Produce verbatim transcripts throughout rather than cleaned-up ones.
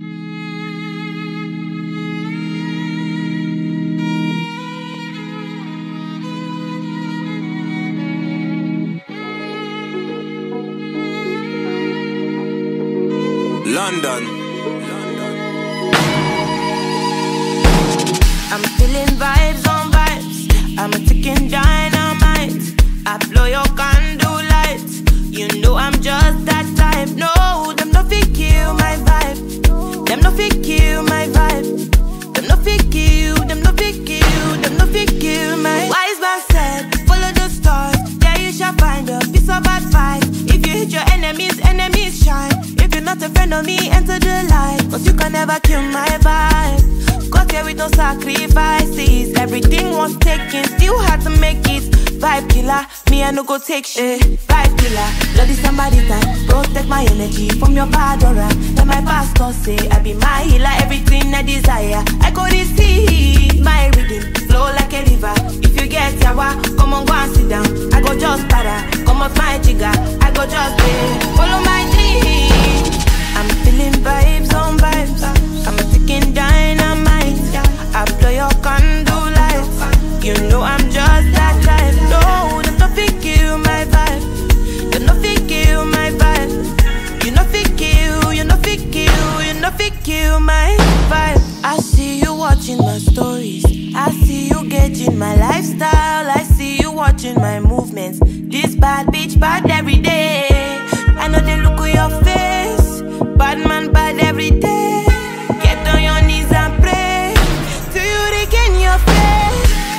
London. I'm feeling vibes on vibes. I'm a ticking dynamite. I blow your candle lights. You know I'm just that type. No, them no fit kill my vibe. Them no fit kill my vibe. Them no fit kill. Them no fit kill. Them no fit kill my. Wise man said, follow the stars. There you shall find a piece of advice. If you hit your enemies, enemies shine. If you're not a friend of me, enter the light. Cause you can never kill my vibe. Got here with no sacrifices. Everything was taken, still had to make it. Vibe killer, me I no go take shit. Vibe killer, bloody Samaritan. Protect my energy from your bad aura. Then my pastor say I be my healer. Everything I desire, I go receive. My rhythm flow like a river. If you get yawa, come on go and sit down. I go just para, come off my jigger. I go just pay, follow my dream. I'm feeling vibes on vibes. I'm a ticking dynamite. I blow your candle lights. You know I'm just that type. No, them no fit kill my vibe. Them no fit kill my vibe. You no fit kill, you no fit kill, you no fit kill my vibe. I see you watching my stories. I see you gauging my lifestyle. I see you watching my movements. This bad bitch bad every day. I know they look at your face. Bad man bad every day. Get on your knees and pray till you regain your faith.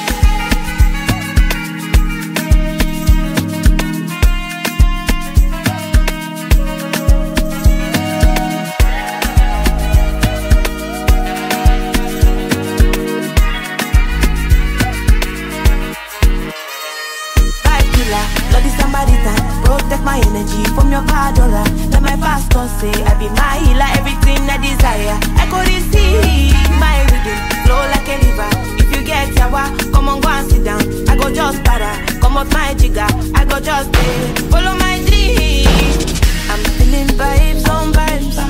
Vibe killer, bloody Samaritan. Protect my energy from your bad aura. Let my pastor say I be my healer. Everything I desire, I go receive. My rhythm flow like a river. If you get yawa, come on go and sit down. I go just para, come off my jigger. I go just pay, follow my dream. I'm feeling vibes on vibes.